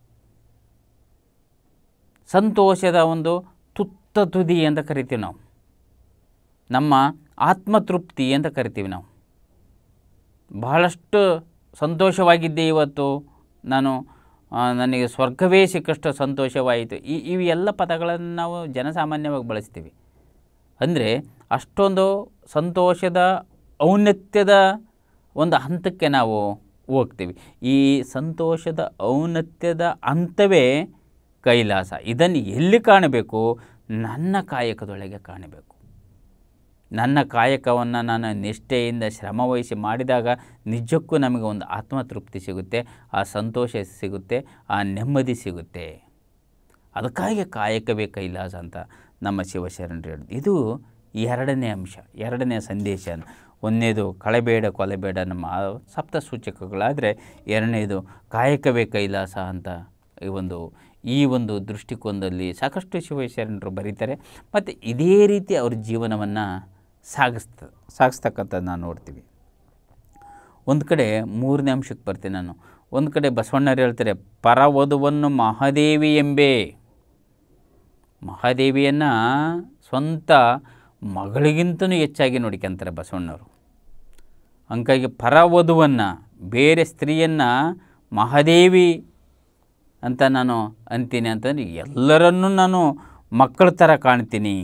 ಸಂತೋಷದ ಒಂದು ತುತ್ತ ತುದಿ ಅಂತ ಕರಿತೀವಿ ನಾವು. ನಮ್ಮ ಆತ್ಮತೃಪ್ತಿ ಅಂತ ಕರಿತೀವಿ ನಾವು. ಬಹಳಷ್ಟು ಸಂತೋಷವಾಗಿದ್ದೆ ಇವತ್ತು ನಾನು, ನನಗೆ ಸ್ವರ್ಗವೇ ಸಿಕ್ಕಷ್ಟು ಸಂತೋಷವಾಯಿತು. ಈ ಇವೆಲ್ಲ ಪದಗಳನ್ನು ನಾವು ಜನಸಾಮಾನ್ಯವಾಗಿ ಬಳಸ್ತೀವಿ. ಅಂದರೆ ಅಷ್ಟೊಂದು ಸಂತೋಷದ ಔನ್ನತ್ಯದ ಒಂದು ಹಂತಕ್ಕೆ ನಾವು ಹೋಗ್ತೀವಿ. ಈ ಸಂತೋಷದ ಔನ್ನತ್ಯದ ಹಂತವೇ ಕೈಲಾಸ. ಇದನ್ನು ಎಲ್ಲಿ ಕಾಣಬೇಕು? ನನ್ನ ಕಾಯಕದೊಳಗೆ ಕಾಣಬೇಕು. ನನ್ನ ಕಾಯಕವನ್ನು ನಾನು ನಿಷ್ಠೆಯಿಂದ ಶ್ರಮವಹಿಸಿ ಮಾಡಿದಾಗ ನಿಜಕ್ಕೂ ನಮಗೆ ಒಂದು ಆತ್ಮತೃಪ್ತಿ ಸಿಗುತ್ತೆ, ಆ ಸಂತೋಷ ಸಿಗುತ್ತೆ, ಆ ನೆಮ್ಮದಿ ಸಿಗುತ್ತೆ. ಅದಕ್ಕಾಗಿ ಕಾಯಕವೇ ಕೈಲಾಸ ಅಂತ ನಮ್ಮ ಶಿವಶರಣರು ಹೇಳಿದ್ರು. ಇದು ಎರಡನೇ ಅಂಶ, ಎರಡನೇ ಸಂದೇಶ. ಒಂದನೇದು ಕಳೆಬೇಡ ಕೊಲೆಬೇಡ ನಮ್ಮ ಸಪ್ತ ಸೂಚಕಗಳಾದರೆ, ಎರಡನೇದು ಕಾಯಕವೇ ಕೈಲಾಸ ಅಂತ ಈ ಒಂದು ಈ ಒಂದು ದೃಷ್ಟಿಕೋನದಲ್ಲಿ ಸಾಕಷ್ಟು ಶಿವಶರಣರು ಬರೀತಾರೆ. ಮತ್ತು ಇದೇ ರೀತಿ ಅವ್ರ ಜೀವನವನ್ನು ಸಾಗಿಸ್ತ ಸಾಗಿಸ್ತಕ್ಕಂಥದ್ದು ನಾವು ನೋಡ್ತೀವಿ. ಒಂದು ಕಡೆ ಮೂರನೇ ಅಂಶಕ್ಕೆ ಬರ್ತೀನಿ ನಾನು. ಒಂದು ಕಡೆ ಬಸವಣ್ಣರು ಹೇಳ್ತಾರೆ, ಪರವಧುವನ್ನು ಮಹಾದೇವಿ ಎಂಬೇ. ಮಹಾದೇವಿಯನ್ನು ಸ್ವಂತ ಮಗಳಿಗಿಂತಲೂ ಹೆಚ್ಚಾಗಿ ನೋಡ್ಕೊಂತಾರೆ ಬಸವಣ್ಣವರು. ಹಂಗಾಗಿ ಪರವಧುವನ್ನು, ಬೇರೆ ಸ್ತ್ರೀಯನ್ನು ಮಹಾದೇವಿ ಅಂತ ನಾನು ಅಂತೀನಿ ಅಂತಂದರೆ ಎಲ್ಲರನ್ನೂ ನಾನು ಮಕ್ಕಳ ಥರ ಕಾಣ್ತೀನಿ.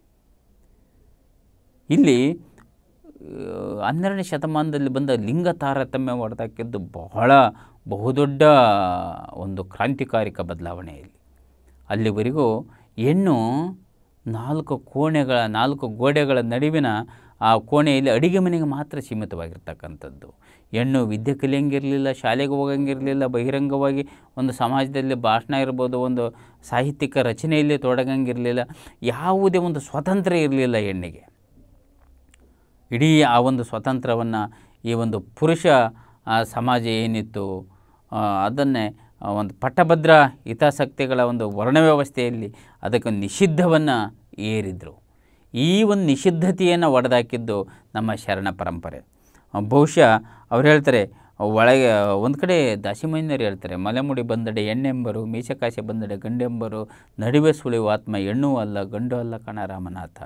ಇಲ್ಲಿ ಹನ್ನೆರಡನೇ ಶತಮಾನದಲ್ಲಿ ಬಂದ ಲಿಂಗ ತಾರತಮ್ಯ ಹೊಡೆದಾಕಿದ್ದು ಬಹಳ ಬಹುದೊಡ್ಡ ಒಂದು ಕ್ರಾಂತಿಕಾರಿಕ ಬದಲಾವಣೆ. ಇಲ್ಲಿ ಅಲ್ಲಿವರೆಗೂ ಹೆಣ್ಣು ನಾಲ್ಕು ಕೋಣೆಗಳ ನಾಲ್ಕು ಗೋಡೆಗಳ ನಡುವಿನ ಆ ಕೋಣೆಯಲ್ಲಿ ಅಡುಗೆ ಮನೆಗೆ ಮಾತ್ರ ಸೀಮಿತವಾಗಿರ್ತಕ್ಕಂಥದ್ದು. ಹೆಣ್ಣು ವಿದ್ಯೆ ಕಲಿಯಂಗಿರಲಿಲ್ಲ, ಶಾಲೆಗೆ ಹೋಗಂಗಿರಲಿಲ್ಲ, ಬಹಿರಂಗವಾಗಿ ಒಂದು ಸಮಾಜದಲ್ಲಿ ಭಾಷಣ ಇರ್ಬೋದು, ಒಂದು ಸಾಹಿತ್ಯಿಕ ರಚನೆಯಲ್ಲಿ ತೊಡಗಂಗಿರಲಿಲ್ಲ, ಯಾವುದೇ ಒಂದು ಸ್ವಾತಂತ್ರ್ಯ ಇರಲಿಲ್ಲ ಹೆಣ್ಣಿಗೆ. ಇಡೀ ಆ ಒಂದು ಸ್ವಾತಂತ್ರ್ಯವನ್ನು ಈ ಒಂದು ಪುರುಷ ಸಮಾಜ ಏನಿತ್ತು ಅದನ್ನೇ ಒಂದು ಪಟ್ಟಭದ್ರ ಹಿತಾಸಕ್ತಿಗಳ ಒಂದು ವರ್ಣ ವ್ಯವಸ್ಥೆಯಲ್ಲಿ ಅದಕ್ಕೆ ನಿಷಿದ್ಧವನ್ನು ಏರಿದ್ರು. ಈ ಒಂದು ನಿಷಿದ್ಧತೆಯನ್ನು ಒಡೆದಾಕಿದ್ದು ನಮ್ಮ ಶರಣ ಪರಂಪರೆ. ಬಹುಶಃ ಅವ್ರು ಹೇಳ್ತಾರೆ, ಒಳಗೆ ಒಂದು ಕಡೆ ದಾಸಿಮಯ್ಯನವರು ಹೇಳ್ತಾರೆ, ಮಲೆಮುಡಿ ಬಂದಡೆ ಹೆಣ್ಣೆಂಬರು, ಮೀಸಕಾಸೆ ಬಂದಡೆ ಗಂಡೆಂಬರು, ನಡುವೆ ಸುಳಿವು ಆತ್ಮ ಹೆಣ್ಣು ಅಲ್ಲ ಗಂಡು ಅಲ್ಲ ಕಣ ರಾಮನಾಥ.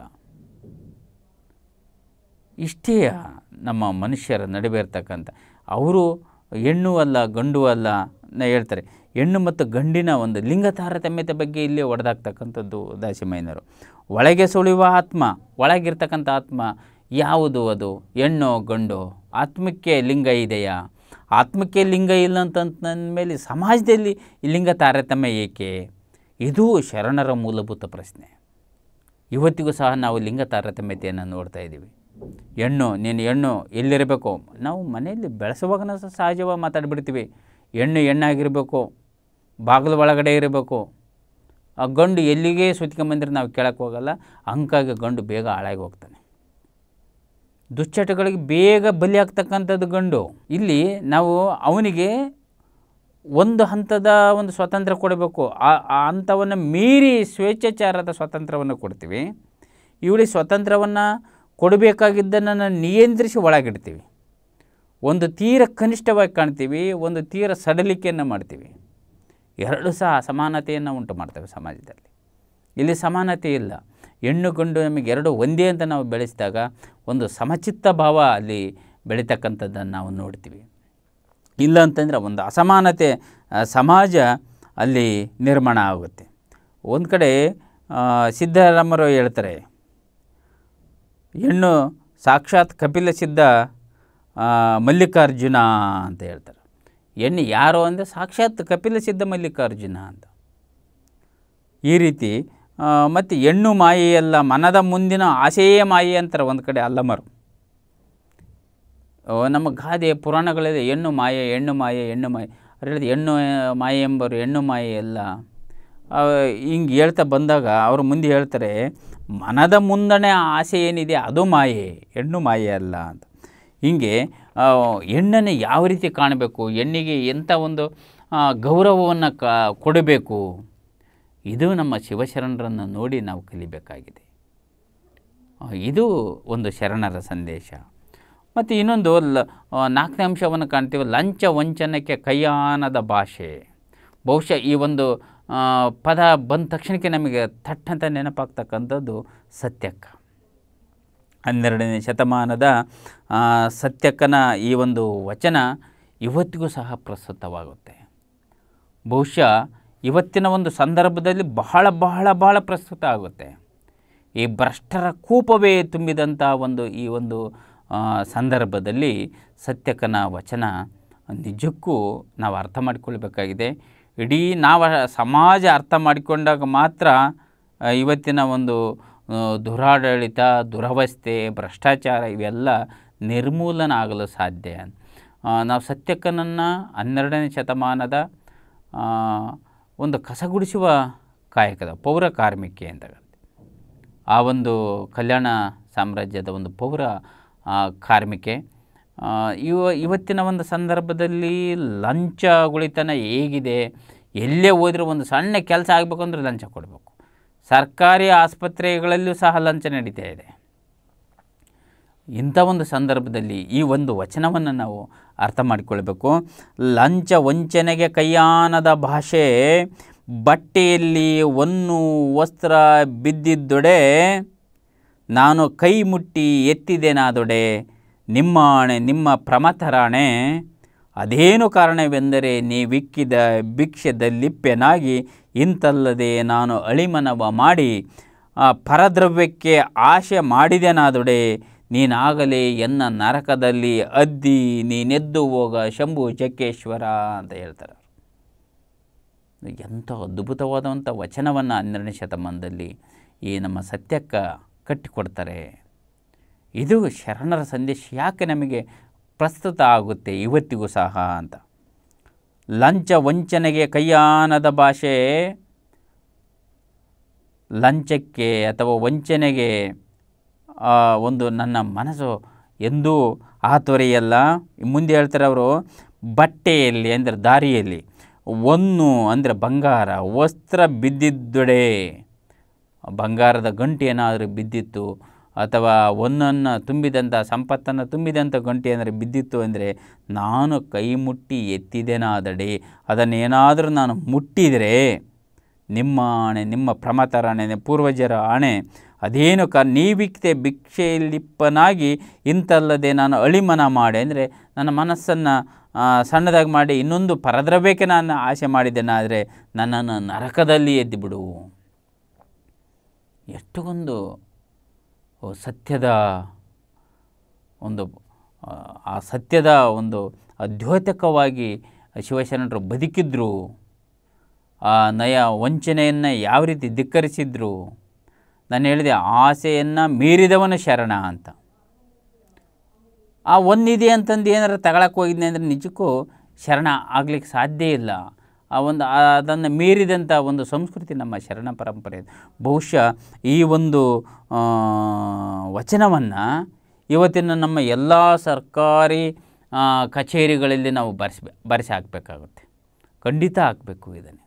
ಇಷ್ಟೇ ನಮ್ಮ ಮನುಷ್ಯರ ನಡುವೆ ಇರ್ತಕ್ಕಂಥ, ಅವರು ಹೆಣ್ಣು ಅಲ್ಲ ಗಂಡು ಅಲ್ಲ ಹೇಳ್ತಾರೆ. ಹೆಣ್ಣು ಮತ್ತು ಗಂಡಿನ ಒಂದು ಲಿಂಗ ತಾರತಮ್ಯತೆ ಬಗ್ಗೆ ಇಲ್ಲಿ ಒಡೆದಾಗ್ತಕ್ಕಂಥದ್ದು ದಾಸಿಮಯ್ಯನವರು. ಒಳಗೆ ಸುಳಿಯುವ ಆತ್ಮ, ಒಳಗಿರ್ತಕ್ಕಂಥ ಆತ್ಮ ಯಾವುದು? ಅದು ಹೆಣ್ಣು ಗಂಡು? ಆತ್ಮಕ್ಕೆ ಲಿಂಗ ಇದೆಯಾ? ಆತ್ಮಕ್ಕೆ ಲಿಂಗ ಇಲ್ಲ ಅಂತಂದಮೇಲೆ ಸಮಾಜದಲ್ಲಿ ಲಿಂಗ ತಾರತಮ್ಯ ಏಕೆ? ಇದು ಶರಣರ ಮೂಲಭೂತ ಪ್ರಶ್ನೆ. ಇವತ್ತಿಗೂ ಸಹ ನಾವು ಲಿಂಗ ತಾರತಮ್ಯತೆಯನ್ನು ನೋಡ್ತಾ ಇದ್ದೀವಿ. ಹೆಣ್ಣು, ನೀನು ಹೆಣ್ಣು ಎಲ್ಲಿರಬೇಕು? ನಾವು ಮನೆಯಲ್ಲಿ ಬೆಳೆಸುವಾಗ ಸಹ ಸಹಜವಾಗಿ ಮಾತಾಡ್ಬಿಡ್ತೀವಿ. ಹೆಣ್ಣು ಹೆಣ್ಣಾಗಿರಬೇಕು, ಬಾಗಿಲು ಒಳಗಡೆ ಇರಬೇಕು. ಆ ಗಂಡು ಎಲ್ಲಿಗೆ ಸುತ್ಕೊಂಬಂದ್ರೆ ನಾವು ಕೇಳಕ್ಕೆ ಹೋಗಲ್ಲ. ಹಂಗಾಗಿ ಗಂಡು ಬೇಗ ಹಾಳಾಗಿ ಹೋಗ್ತಾನೆ, ದುಶ್ಚಟಗಳಿಗೆ ಬೇಗ ಬಲಿಯಾಗ್ತಕ್ಕಂಥದ್ದು ಗಂಡು. ಇಲ್ಲಿ ನಾವು ಅವನಿಗೆ ಒಂದು ಹಂತದ ಒಂದು ಸ್ವಾತಂತ್ರ್ಯ ಕೊಡಬೇಕು. ಆ ಆ ಹಂತವನ್ನು ಮೀರಿ ಸ್ವೇಚ್ಛಾಚಾರದ ಸ್ವಾತಂತ್ರ್ಯವನ್ನು ಕೊಡ್ತೀವಿ. ಇವಳಿಗೆ ಸ್ವಾತಂತ್ರ್ಯವನ್ನು ಕೊಡಬೇಕಾಗಿದ್ದನ್ನು ನಿಯಂತ್ರಿಸಿ ಒಳಗಿಡ್ತೀವಿ. ಒಂದು ತೀರ ಕನಿಷ್ಠವಾಗಿ ಕಾಣ್ತೀವಿ, ಒಂದು ತೀರ ಸಡಲಿಕೆಯನ್ನು ಮಾಡ್ತೀವಿ. ಎರಡು ಸಹ ಅಸಮಾನತೆಯನ್ನು ಉಂಟು ಮಾಡ್ತವೆ ಸಮಾಜದಲ್ಲಿ. ಇಲ್ಲಿ ಸಮಾನತೆ ಇಲ್ಲ. ಹೆಣ್ಣು ಗಂಡು ನಮಗೆ ಎರಡು ಒಂದೇ ಅಂತ ನಾವು ಬೆಳೆಸಿದಾಗ ಒಂದು ಸಮಚಿತ್ತ ಭಾವ ಅಲ್ಲಿ ಬೆಳೀತಕ್ಕಂಥದ್ದನ್ನು ನಾವು ನೋಡ್ತೀವಿ. ಇಲ್ಲ ಅಂತಂದರೆ ಒಂದು ಅಸಮಾನತೆ ಸಮಾಜ ಅಲ್ಲಿ ನಿರ್ಮಾಣ ಆಗುತ್ತೆ. ಒಂದು ಕಡೆ ಸಿದ್ದರಾಮರು ಹೇಳ್ತಾರೆ, ಹೆಣ್ಣು ಸಾಕ್ಷಾತ್ ಕಪಿಲ ಸಿದ್ಧ ಮಲ್ಲಿಕಾರ್ಜುನ ಅಂತ ಹೇಳ್ತಾರೆ. ಹೆಣ್ಣು ಯಾರು ಅಂದರೆ ಸಾಕ್ಷಾತ್ ಕಪಿಲ ಸಿದ್ಧ ಮಲ್ಲಿಕಾರ್ಜುನ ಅಂತ. ಈ ರೀತಿ ಮತ್ತು ಹೆಣ್ಣು ಮಾಯೆಯಲ್ಲ ಮನದ ಮುಂದಿನ ಆಸೆಯೇ ಮಾಯೆ ಅಂತಾರೆ ಒಂದು ಕಡೆ ಅಲ್ಲಮರು. ನಮ್ಮ ಗಾದೆ ಪುರಾಣಗಳಲ್ಲಿ ಹೆಣ್ಣು ಮಾಯೆ ಹೆಣ್ಣು ಮಾಯೆ ಹೆಣ್ಣು ಮಾಯೆ ಅವ್ರು ಹೇಳಿದ ಹೆಣ್ಣು ಮಾಯೆ ಎಂಬರು ಹೆಣ್ಣು ಮಾಯೆ ಎಲ್ಲ ಹಿಂಗೆ ಹೇಳ್ತಾ ಬಂದಾಗ ಅವರು ಮುಂದೆ ಹೇಳ್ತಾರೆ ಮನದ ಮುಂದಣೆ ಆಸೆ ಏನಿದೆ ಅದು ಮಾಯೆ, ಹೆಣ್ಣು ಮಾಯೆ ಅಲ್ಲ ಅಂತ. ಹೀಗೆ ಹೆಣ್ಣನ್ನು ಯಾವ ರೀತಿ ಕಾಣಬೇಕು, ಹೆಣ್ಣಿಗೆ ಎಂಥ ಒಂದು ಗೌರವವನ್ನು ಕ ಕೊಡಬೇಕು, ಇದು ನಮ್ಮ ಶಿವಶರಣರನ್ನು ನೋಡಿ ನಾವು ಕಲಿಬೇಕಾಗಿದೆ. ಇದು ಒಂದು ಶರಣರ ಸಂದೇಶ. ಮತ್ತು ಇನ್ನೊಂದು ಲ ನಾಲ್ಕನೇ ಅಂಶವನ್ನು ಕಾಣ್ತೀವಿ, ಲಂಚ ವಂಚನಕ್ಕೆ ಕೈಯಾನದ ಭಾಷೆ. ಬಹುಶಃ ಈ ಒಂದು ಪದ ಬಂದ ತಕ್ಷಣಕ್ಕೆ ನಮಗೆ ಥಟ್ಟಂತ ನೆನಪಾಗ್ತಕ್ಕಂಥದ್ದು ಸತ್ಯಕ್ಕ. ಹನ್ನೆರಡನೇ ಶತಮಾನದ ಸತ್ಯಕ್ಕನ ಈ ಒಂದು ವಚನ ಇವತ್ತಿಗೂ ಸಹ ಪ್ರಸ್ತುತವಾಗುತ್ತೆ. ಬಹುಶಃ ಇವತ್ತಿನ ಒಂದು ಸಂದರ್ಭದಲ್ಲಿ ಬಹಳ ಬಹಳ ಬಹಳ ಪ್ರಸ್ತುತ ಆಗುತ್ತೆ. ಈ ಭ್ರಷ್ಟರ ಕೂಪವೇ ತುಂಬಿದಂಥ ಒಂದು ಈ ಒಂದು ಸಂದರ್ಭದಲ್ಲಿ ಸತ್ಯಕ್ಕನ ವಚನ ನಿಜಕ್ಕೂ ನಾವು ಅರ್ಥ ಮಾಡಿಕೊಳ್ಬೇಕಾಗಿದೆ. ಇಡೀ ನಾವು ಸಮಾಜ ಅರ್ಥ ಮಾಡಿಕೊಂಡಾಗ ಮಾತ್ರ ಇವತ್ತಿನ ಒಂದು ದುರಾಡಳಿತ, ದುರವಸ್ಥೆ, ಭ್ರಷ್ಟಾಚಾರ ಇವೆಲ್ಲ ನಿರ್ಮೂಲನ ಆಗಲು ಸಾಧ್ಯ. ನಾವು ಸತ್ಯಕ್ಕನನ್ನು ಹನ್ನೆರಡನೇ ಶತಮಾನದ ಒಂದು ಕಸಗುಡಿಸುವ ಕಾಯಕದ ಪೌರ ಕಾರ್ಮಿಕೆ ಅಂತ ಆ ಒಂದು ಕಲ್ಯಾಣ ಸಾಮ್ರಾಜ್ಯದ ಒಂದು ಪೌರ ಕಾರ್ಮಿಕೆ. ಇವ ಇವತ್ತಿನ ಒಂದು ಸಂದರ್ಭದಲ್ಲಿ ಲಂಚಗುಳಿತನ ಹೇಗಿದೆ, ಎಲ್ಲೇ ಹೋದರೂ ಒಂದು ಸಣ್ಣ ಕೆಲಸ ಆಗಬೇಕು ಅಂದರೆ ಲಂಚ ಕೊಡಬೇಕು. ಸರ್ಕಾರಿ ಆಸ್ಪತ್ರೆಗಳಲ್ಲೂ ಸಹ ಲಂಚ ನಡೀತಾ ಇದೆ. ಇಂಥ ಒಂದು ಸಂದರ್ಭದಲ್ಲಿ ಈ ಒಂದು ವಚನವನ್ನು ನಾವು ಅರ್ಥ ಮಾಡಿಕೊಳ್ಬೇಕು. ಲಂಚ ವಂಚನೆಗೆ ಕೈಯಾನದ ಭಾಷೆ, ಬಟ್ಟೆಯಲ್ಲಿ ಒಂದು ವಸ್ತ್ರ ಬಿದ್ದಿದ್ದೊಡೆ ನಾನು ಕೈ ಮುಟ್ಟಿ ಎತ್ತಿದೆನಾದೊಡೆ, ನಿಮ್ಮ ಆಣೆ ನಿಮ್ಮ ಪ್ರಮಥರಾಣೆ, ಅದೇನು ಕಾರಣವೆಂದರೆ ನೀವಿಕ್ಕಿದ ಭಿಕ್ಷೆದಲ್ಲಿಪ್ಪೆನಾಗಿ ಇಂತಲ್ಲದೆ ನಾನು ಅಳಿಮನವ ಮಾಡಿ ಪರದ್ರವ್ಯಕ್ಕೆ ಆಶೆ ಮಾಡಿದೆನಾದೊಡೆ, ನೀನಾಗಲೇ ಎನ್ನ ನರಕದಲ್ಲಿ ಅದ್ದಿ ನೀನೆದ್ದು ಹೋಗ ಶಂಭು ಚಕ್ರೇಶ್ವರ ಅಂತ ಹೇಳ್ತಾರೆ. ಎಂಥ ಅದ್ಭುತವಾದಂಥ ವಚನವನ್ನು ಹನ್ನೆರಡನೇ ಶತಮಾನದಲ್ಲಿ ಈ ನಮ್ಮ ಸತ್ಯಕ್ಕ ಕಟ್ಟಿಕೊಡ್ತಾರೆ. ಇದು ಶರಣರ ಸಂದೇಶ ಯಾಕೆ ನಮಗೆ ಪ್ರಸ್ತುತ ಆಗುತ್ತೆ ಇವತ್ತಿಗೂ ಸಹ ಅಂತ. ಲಂಚ ವಂಚನೆಗೆ ಕೈಯಾನದ ಭಾಷೆ, ಲಂಚಕ್ಕೆ ಅಥವಾ ವಂಚನೆಗೆ ಒಂದು ನನ್ನ ಮನಸ್ಸು ಎಂದೂ ಆತೊರೆಯಲ್ಲ. ಮುಂದೆ ಹೇಳ್ತಾರೆ ಅವರು, ಬಟ್ಟೆಯಲ್ಲಿ ಅಂದರೆ ದಾರಿಯಲ್ಲಿ, ಒಂದು ಅಂದರೆ ಬಂಗಾರ, ವಸ್ತ್ರ ಬಿದ್ದಿದ್ದೊಡೆ, ಬಂಗಾರದ ಗಂಟೆ ಏನಾದರೂ ಬಿದ್ದಿತ್ತು ಅಥವಾ ಒಂದನ್ನು ತುಂಬಿದಂಥ ಸಂಪತ್ತನ್ನು ತುಂಬಿದಂಥ ಗಂಟೆ ಅಂದರೆ ಬಿದ್ದಿತ್ತು ಅಂದರೆ ನಾನು ಕೈ ಮುಟ್ಟಿ ಎತ್ತಿದೆನಾದಡೆ, ಅದನ್ನೇನಾದರೂ ನಾನು ಮುಟ್ಟಿದರೆ ನಿಮ್ಮ ಆಣೆ ನಿಮ್ಮ ಪ್ರಮಥರ ಆಣೆ ಪೂರ್ವಜರ ಆಣೆ, ಅದೇನು ಕ ನೀವಿಕ್ತೆ ಭಿಕ್ಷೆಯಲ್ಲಿಪ್ಪನಾಗಿ ಇಂತಲ್ಲದೆ ನಾನು ಅಳಿಮನ ಮಾಡಿ, ಅಂದರೆ ನನ್ನ ಮನಸ್ಸನ್ನು ಸಣ್ಣದಾಗಿ ಮಾಡಿ ಇನ್ನೊಂದು ಪರದ್ರವ್ಯಕ್ಕೆ ನಾನು ಆಸೆ ಮಾಡಿದ್ದೇನಾದರೆ ನನ್ನನ್ನು ನರಕದಲ್ಲಿ ಎದ್ದು ಬಿಡು. ಎಷ್ಟು ಒಂದು ಸತ್ಯದ ಒಂದು ಆ ಸತ್ಯದ ಒಂದು ದ್ಯೋತಕವಾಗಿ ಶಿವಶರಣರು ಬದುಕಿದ್ರು. ಆ ನಯ ವಂಚನೆಯನ್ನು ಯಾವ ರೀತಿ ಧಿಕ್ಕರಿಸಿದ್ರು. ನಾನು ಹೇಳಿದೆ ಆಸೆಯನ್ನು ಮೀರಿದವನ ಶರಣ ಅಂತ. ಆ ಒಂದಿದೆ ಅಂತಂದು ಏನಾರು ತಗೊಳಕ್ಕೆ ಹೋಗಿದ್ನೆ ಅಂದರೆ ನಿಜಕ್ಕೂ ಶರಣ ಆಗಲಿಕ್ಕೆ ಸಾಧ್ಯ ಇಲ್ಲ. ಆ ಒಂದು ಅದನ್ನು ಮೀರಿದಂಥ ಒಂದು ಸಂಸ್ಕೃತಿ ನಮ್ಮ ಶರಣ ಪರಂಪರೆ. ಬಹುಶಃ ಈ ಒಂದು ವಚನವನ್ನು ಇವತ್ತಿನ ನಮ್ಮ ಎಲ್ಲ ಸರ್ಕಾರಿ ಕಚೇರಿಗಳಲ್ಲಿ ನಾವು ಬರೆಸಿ ಬರೆಸಿ ಹಾಕಬೇಕಾಗುತ್ತೆ. ಖಂಡಿತ ಹಾಕಬೇಕು ಇದನ್ನು.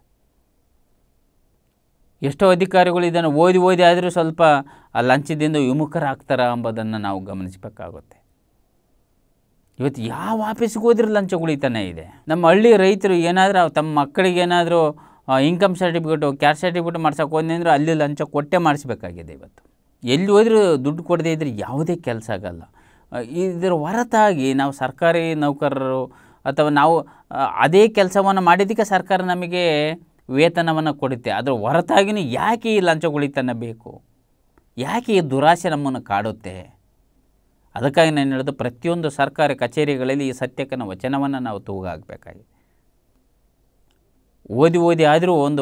ಎಷ್ಟೋ ಅಧಿಕಾರಿಗಳು ಇದನ್ನು ಓದಿ ಓದಿ ಆದರೂ ಸ್ವಲ್ಪ ಆ ಲಂಚದಿಂದ ವಿಮುಖರಾಗ್ತಾರ ಎಂಬುದನ್ನು ನಾವು ಗಮನಿಸಬೇಕಾಗುತ್ತೆ. ಇವತ್ತು ಯಾವ ಆಫೀಸ್ಗೆ ಹೋದ್ರೂ ಲಂಚಗುಳಿತನೇ ಇದೆ. ನಮ್ಮ ಹಳ್ಳಿ ರೈತರು ಏನಾದರೂ ತಮ್ಮ ಮಕ್ಕಳಿಗೆ ಏನಾದರೂ ಇನ್ಕಮ್ ಸರ್ಟಿಫಿಕೇಟು ಕ್ಯಾಸ್ಟ್ ಸರ್ಟಿಫಿಕೇಟ್ ಮಾಡ್ಸೋಕೆ ಹೋದ್ನಿ ಅಂದರೆ ಅಲ್ಲಿ ಲಂಚ ಕೊಟ್ಟೆ ಮಾಡಿಸ್ಬೇಕಾಗಿದೆ. ಇವತ್ತು ಎಲ್ಲಿ ಹೋದರೂ ದುಡ್ಡು ಕೊಡದೇ ಇದ್ದರೆ ಯಾವುದೇ ಕೆಲಸ ಆಗಲ್ಲ. ಇದರ ಹೊರತಾಗಿ ನಾವು ಸರ್ಕಾರಿ ನೌಕರರು ಅಥವಾ ನಾವು ಅದೇ ಕೆಲಸವನ್ನು ಮಾಡಿದ್ದಕ್ಕೆ ಸರ್ಕಾರ ನಮಗೆ ವೇತನವನ್ನು ಕೊಡುತ್ತೆ. ಅದರ ಹೊರತಾಗಿಯೂ ಯಾಕೆ ಈ ಲಂಚಗುಳಿತನ ಬೇಕು, ಯಾಕೆ ಈ ದುರಾಸೆ ನಮ್ಮನ್ನು ಕಾಡುತ್ತೆ? ಅದಕ್ಕಾಗಿ ನಾನು ಹೇಳೋದು, ಪ್ರತಿಯೊಂದು ಸರ್ಕಾರಿ ಕಚೇರಿಗಳಲ್ಲಿ ಈ ಸತ್ಯಕ್ಕನ ವಚನವನ್ನು ನಾವು ತೂಗಾಗಬೇಕಾಗಿದೆ. ಓದಿ ಓದಿ ಆದರೂ ಒಂದು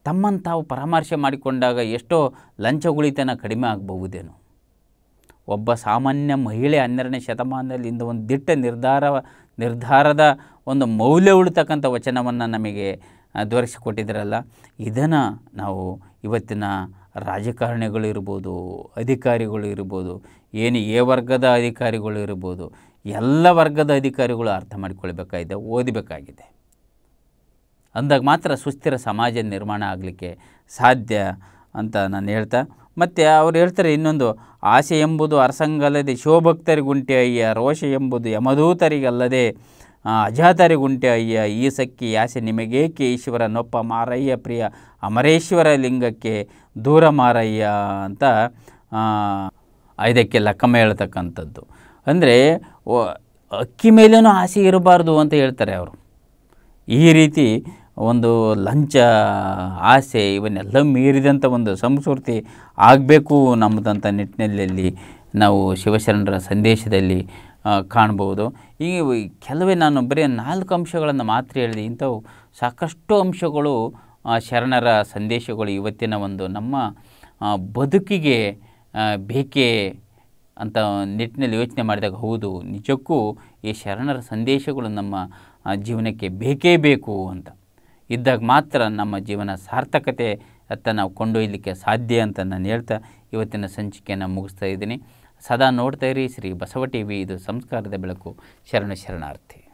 ತಮ್ಮನ್ನು ತಾವು ಪರಾಮರ್ಶೆ ಮಾಡಿಕೊಂಡಾಗ ಎಷ್ಟೋ ಲಂಚಗುಳಿತನ ಕಡಿಮೆ ಆಗಬಹುದೇನೋ. ಒಬ್ಬ ಸಾಮಾನ್ಯ ಮಹಿಳೆ ಹನ್ನೆರಡನೇ ಶತಮಾನದಲ್ಲಿ ಇಂದ ಒಂದು ದಿಟ್ಟ ನಿರ್ಧಾರ ನಿರ್ಧಾರದ ಒಂದು ಮೌಲ್ಯ ಉಳ್ತಕ್ಕಂಥ ವಚನವನ್ನು ನಮಗೆ ದೊರಕಿಸಿಕೊಟ್ಟಿದ್ರಲ್ಲ, ಇದನ್ನು ನಾವು ಇವತ್ತಿನ ರಾಜಕಾರಣಿಗಳು ಇರ್ಬೋದು, ಅಧಿಕಾರಿಗಳು ಇರ್ಬೋದು, ಏನು ಎ ವರ್ಗದ ಅಧಿಕಾರಿಗಳು ಇರ್ಬೋದು, ಎಲ್ಲ ವರ್ಗದ ಅಧಿಕಾರಿಗಳು ಅರ್ಥ ಮಾಡಿಕೊಳ್ಬೇಕಾಗಿದೆ, ಓದಬೇಕಾಗಿದೆ. ಅಂದಾಗ ಮಾತ್ರ ಸುಸ್ಥಿರ ಸಮಾಜ ನಿರ್ಮಾಣ ಆಗಲಿಕ್ಕೆ ಸಾಧ್ಯ ಅಂತ ನಾನು ಹೇಳ್ತಾ, ಮತ್ತು ಅವ್ರು ಹೇಳ್ತಾರೆ ಇನ್ನೊಂದು, ಆಸೆ ಎಂಬುದು ಅರಸಂಗಲ್ಲದೆ ಶಿವಭಕ್ತರಿಗುಂಟೆ ಅಯ್ಯ, ರೋಷ ಎಂಬುದು ಯಮದೂತರಿಗಲ್ಲದೆ ಅಜಾತರಿಗುಂಟೆ ಅಯ್ಯ, ಈ ಸಕ್ಕಿ ಆಸೆ ನಿಮಗೇಕೆ ಈಶ್ವರ ನೊಪ್ಪ ಮಾರಯ್ಯ ಪ್ರಿಯ ಅಮರೇಶ್ವರ ಲಿಂಗಕ್ಕೆ ದೂರ ಮಾರಯ್ಯ ಅಂತ ಇದಕ್ಕೆ ಲಕ್ಕಮ್ಮ ಹೇಳ್ತಕ್ಕಂಥದ್ದು. ಅಂದರೆ ಅಕ್ಕಿ ಮೇಲೇನೂ ಆಸೆ ಇರಬಾರ್ದು ಅಂತ ಹೇಳ್ತಾರೆ ಅವರು. ಈ ರೀತಿ ಒಂದು ಲಂಚ, ಆಸೆ ಇವನ್ನೆಲ್ಲ ಮೀರಿದಂಥ ಒಂದು ಸಂಸ್ಕೃತಿ ಆಗಬೇಕು ನಮ್ಮದಂಥ ನಿಟ್ಟಿನಲ್ಲಿ ನಾವು ಶಿವಶರಣರ ಸಂದೇಶದಲ್ಲಿ ಕಾಣ್ಬೋದು. ಈ ಕೆಲವೇ ನಾನು ಬರೀ ನಾಲ್ಕು ಅಂಶಗಳನ್ನು ಮಾತ್ರ ಹೇಳಿದೆ. ಇಂಥವು ಸಾಕಷ್ಟು ಅಂಶಗಳು ಶರಣರ ಸಂದೇಶಗಳು ಇವತ್ತಿನ ಒಂದು ನಮ್ಮ ಬದುಕಿಗೆ ಬೇಕೇ ಅಂತ ನಿಟ್ಟಿನಲ್ಲಿ ಯೋಚನೆ ಮಾಡಿದಾಗ ಹೌದು, ನಿಜಕ್ಕೂ ಈ ಶರಣರ ಸಂದೇಶಗಳು ನಮ್ಮ ಜೀವನಕ್ಕೆ ಬೇಕೇ ಬೇಕು ಅಂತ ಇದ್ದಾಗ ಮಾತ್ರ ನಮ್ಮ ಜೀವನ ಸಾರ್ಥಕತೆ ಅತ್ತ ನಾವು ಕೊಂಡೊಯ್ಯಲಿಕ್ಕೆ ಸಾಧ್ಯ ಅಂತ ನಾನು ಹೇಳ್ತಾ ಇವತ್ತಿನ ಸಂಚಿಕೆಯನ್ನು ಮುಗಿಸ್ತಾ ಇದ್ದೀನಿ. ಸದಾ ನೋಡ್ತಾ ಇರಿ ಶ್ರೀ ಬಸವ ಟಿ ವಿ. ಇದು ಸಂಸ್ಕಾರದ ಬೆಳಕು. ಶರಣ ಶರಣಾರ್ಥಿ.